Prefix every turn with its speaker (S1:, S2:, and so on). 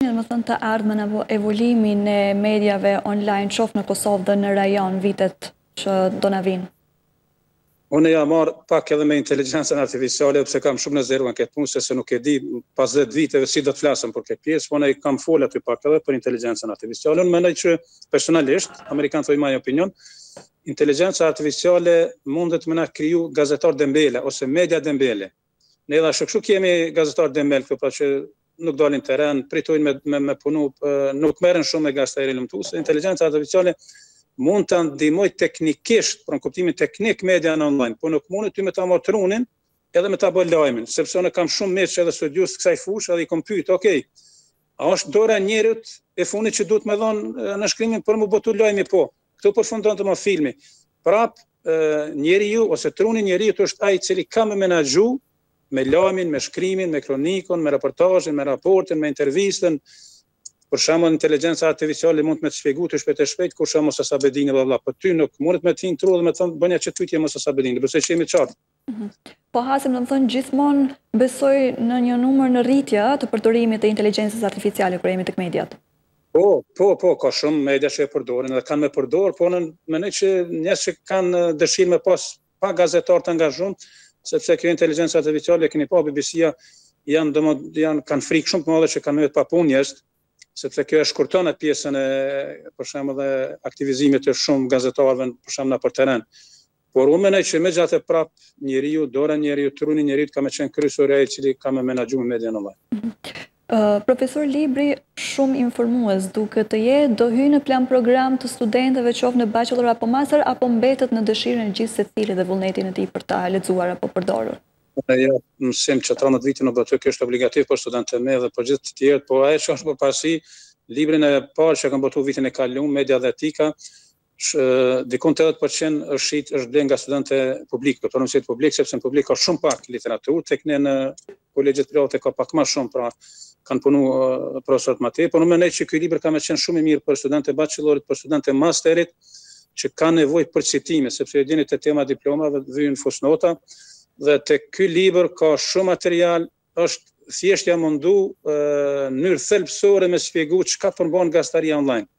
S1: Më thënë të ardhmen apo evoluimin e mediave online, qoftë në Kosovë dhe në rajon vitet që do na vinë?
S2: Unë ja marr pak edhe me inteligjencën artificiale, pse kam shumë nëziruar këtë punë, se nuk e di pas 10 viteve si do të flasëm për këtë pjesë, po ne kam folur aty pak edhe për inteligjencën artificiale. Unë mendoj që personalisht, amerikanët thonë my opinion, inteligjenca artificiale mundet me na kriju gazetar dembele ose media dembele. Ne edhe ashtu kemi gazetar dembel këtu, pra që nuk dalin teren, pritojnë me punu, nuk merren shumë me gazetari lëmtuese. Inteligjenca artificiale mund të ndihmoj teknikisht, për në kuptimin teknik media në online, po nuk mund ty me ta marrë trunin edhe me ta bë lajmin, sepse unë kam shumë miq edhe studius të kësaj fushë edhe i kom pyet, okay, a është dora e njerit e funit që duhet me dhënë në shkrimin për mu botu lajmi po. Këtu përfundon të më filmi. Prap njeriu ose truni njeriu është ai i cili ka me menaxhu me lajmin, me shkrimin, me kronikën, me reportazhin, me raportin, me intervistën. Për shembull, inteligjenca artificiale mund të më shpjegoj të shpejt kur shembull Mos Sabedini valla, po ty nuk mundet me tin tru dhe me thon bënja që pyetje Mos Sabedini, përse jemi qartë.
S1: Po Hasim, do të thonë gjithmonë besoj në një numër në rritje të përdorimit të inteligjencës artificiale kur jemi tek mediat.
S2: Po, ka shumë media që e përdorin dhe kanë me përdor, po mendoj që njerëz që kanë dëshirë me pas pa gazetar të angazhuar, sepse kjo inteligjencë artificiale keni pa BBC-ja kanë frikë shumë të madhe që kanë pa punë njerëz, sepse kjo e shkurton atë pjesën e për shembull dhe aktivizimit të shumë gazetarëve për shembull për teren. Por unë mendoj që megjithatë prap njeriu, dora njeriu, truni njeriu ka më qenë kryesore i cili ka më menaxhuar median online.
S1: Profesor Libri, shumë informues duke të jetë, do hyjë në plan program të studentëve qoftë në bachelor apo master, apo mbetet në dëshirën e gjithë secilit dhe vullnetin e tij për ta lexuar apo përdorur?
S2: Ja, mësim që 13 vite në botë, kjo është obligativ për studentët e me dhe për gjithë të tjerët, po ajo që është për pasi, librin e parë që kam botu vitin e kaluar, media dhe etika, dikon 80% është blen nga studentët publik, për universitet publik, sepse në publik ka shumë pak literaturë, tek ne në kolegjet private ka pak më shumë, pra kanë punu profesorët më tepër, por unë mendoj që ky libër ka më qenë shumë i mirë për studentët e bachelorit, për studentët e masterit, që kanë nevojë për citime, sepse e dini te tema diplomave vijnë fusnota, dhe te ky libër ka shumë material, është thjesht ja mundu në mënyrë thelbësore me shpjegu çka përmban gazetaria online.